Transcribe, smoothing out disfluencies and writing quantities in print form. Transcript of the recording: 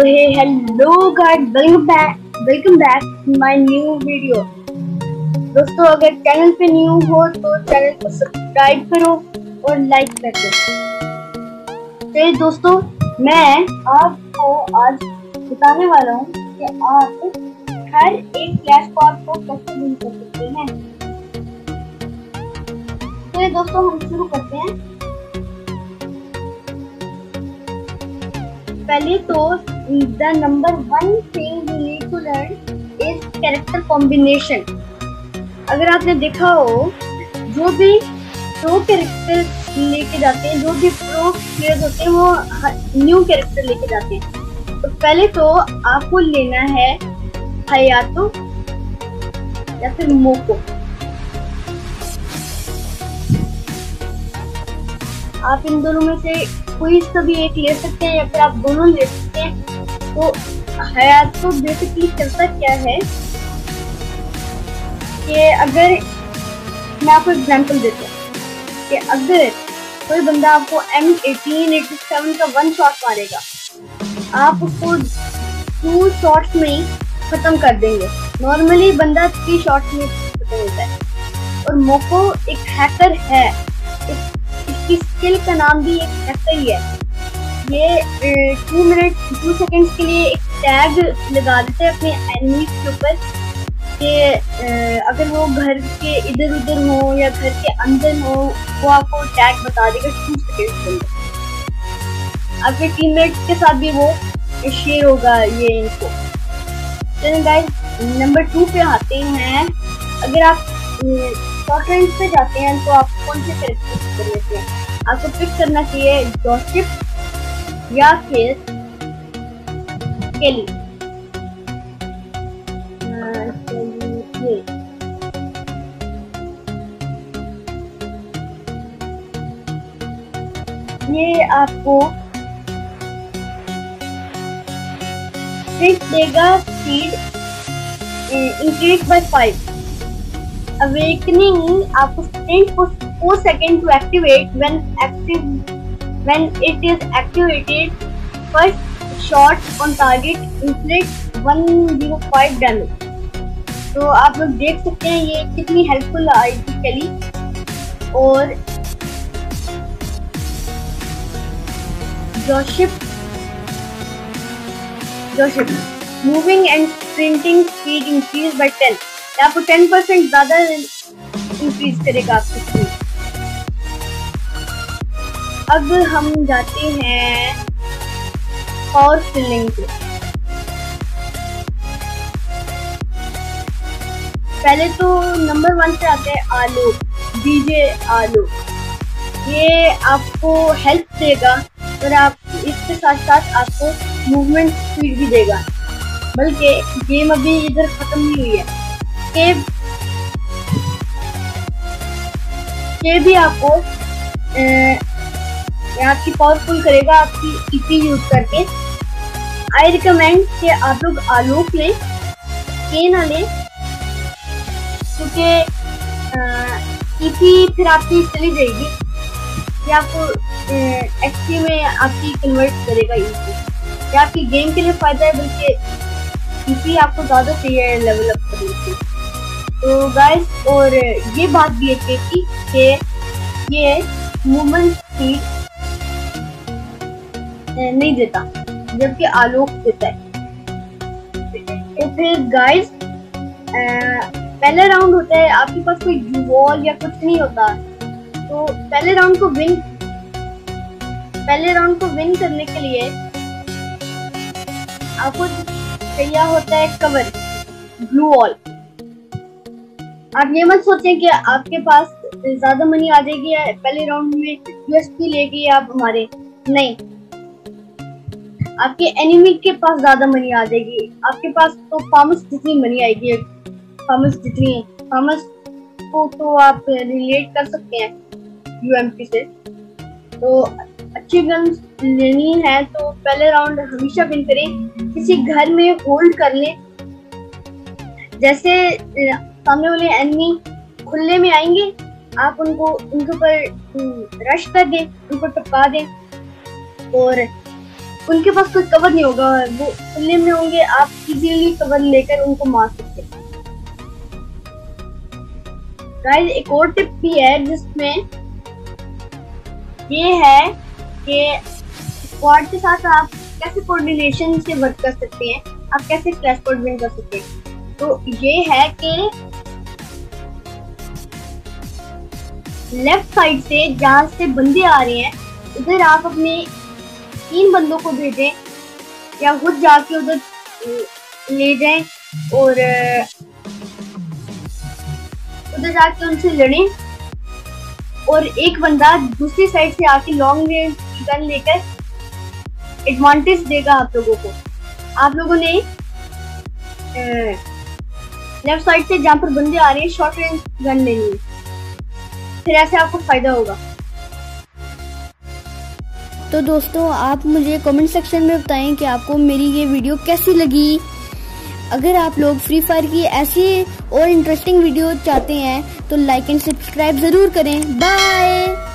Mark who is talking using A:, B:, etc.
A: So hey, hello guys, welcome back to my new video। दोस्तों अगर channel पे new हो तो चैनल को सब्सक्राइब करो और लाइक कर दो। तो दोस्तों मैं आपको आज बताने वाला हूँ कि आप हर एक फ्लैश कॉर्ड को कैसे यूज कर सकते हैं। तो दोस्तों हम शुरू करते हैं। पहले तो the number one thing you need to learn is character combination। अगर आपने देखा हो जो भी प्रो कैरेक्टर लेके जाते हैं, जो भी प्रो प्लेयर्स होते हैं वो न्यू कैरेक्टर लेके जाते हैं। तो पहले तो आपको लेना है हयातो या फिर मोको। आप इन दोनों में से कोई सा भी एक ले सकते हैं या फिर आप दोनों ले सकते हैं। तो हयातो बेसिकली चलता क्या है कि अगर मैं आपको एग्जांपल देता हूँ कि अगर कोई बंदा आपको M1887 का वन शॉट मारेगा, आप उसको 2 शॉट्स में ही खत्म कर देंगे। नॉर्मली बंदा 3 शॉट्स में खत्म होता है। और मोको एक हैकर है, इसकी स्किल का नाम भी एक हैकर ही है। ये 2 मिनट 2 सेकंड्स के लिए एक टैग लगा देते हैं अपने एनिमीज के ऊपर कि अगर वो घर के इधर उधर हो या घर के अंदर हो, वो आपको टैग बता देगा 2 सेकंड्स के अंदर। आपके टीममेट्स के साथ भी वो शेयर होगा ये इनको। चलिए गाइस नंबर 2 पे आते हैं। अगर आप शॉर्ट रेंज पे जाते हैं तो आप कौन से कैरेक्टर कर लेते हैं? आपको पिक करना चाहिए जोशिप या फिर केली। ये आपको स्ट्रिट देगा, स्पीड इंक्रीज बाय 5। Awakening आपको sprint for 4 seconds to activate when it is activated, first shot on target inflicts 105 damage। तो आप लोग देख सकते हैं ये कितनी हेल्पफुल आएगी केली। और जोशिप moving and sprinting speed increase by 10। आपको 10% ज्यादा इंक्रीज करेगा आपकी स्पीड। अब हम जाते हैं पावर फिलिंग पे। पहले तो नंबर 1 पे आते हैं आलोक, डीजे आलोक। ये आपको हेल्प देगा और आप इसके साथ साथ आपको मूवमेंट स्पीड भी देगा। बल्कि गेम अभी इधर खत्म नहीं हुई है। के भी आपको आपकी पावरफुल करेगा आपकी ईपी यूज करके। आई रिकमेंड कि आप लोग आलोक लें, के ना लें, क्योंकि ईपी फिर आपकी चली जाएगी। ये आपको एक्सपी में आपकी कन्वर्ट करेगा ईपी। ये आपकी गेम के लिए फायदा है, बल्कि ईपी आपको ज्यादा चाहिए लेवल अप करने के। तो गाइस और ये बात भी है कि ये मूवमेंट स्पीड नहीं देता जबकि आलोक देता है। तो फिर गाइस पहले राउंड होता है, आपके पास कोई वॉल या कुछ नहीं होता। तो पहले राउंड को विन करने के लिए आपको चाहिए होता है कवर, ब्लू वॉल। आप ये मत सोचें कि आपके पास ज्यादा मनी आ जाएगी या पहले राउंड में यूएसपी लेगी आप हमारे, नहीं। आपके एनिमी के पास ज्यादा मनी आ जाएगी। आपके पास तो फार्मर्स जितनी मनी आएगी, फार्मर्स को तो आप रिलेट कर सकते हैं यूएमपी से। तो अच्छी गन्स लेनी है तो पहले राउंड हमेशा विन करें। किसी घर में होल्ड कर लें, जैसे सामने वाले एनिमी खुले में आएंगे, आप उनके ऊपर रश कर दें, उनको टपका दें और उनके पास कोई कवर नहीं होगा, वो खुले में होंगे, आप इजीली कवर लेकर उनको मार सकते हैं। गाइस एक और टिप भी है जिसमें ये है कि स्क्वाड के साथ आप कैसे कोऑर्डिनेशन से वर्क कर सकते हैं, आप कैसे क्लैश स्क्वाड विन कर सकते हैं। तो ये है कि लेफ्ट साइड से जहां से बंदे आ रहे हैं उधर आप अपने 3 बंदों को भेजें या खुद जाके उधर ले जाएं और उधर जाके उनसे लड़ें, और एक बंदा दूसरी साइड से आके लॉन्ग रेंज गन लेकर एडवांटेज देगा आप लोगों को। आप लोगों ने लेफ्ट साइड से जहां पर बंदे आ रहे हैं शॉर्ट रेंज गन लेनी है, फिर ऐसे आपको फायदा होगा।
B: तो दोस्तों आप मुझे कमेंट सेक्शन में बताएं कि आपको मेरी ये वीडियो कैसी लगी। अगर आप लोग फ्री फायर की ऐसी और इंटरेस्टिंग वीडियो चाहते हैं तो लाइक एंड सब्सक्राइब जरूर करें। बाय।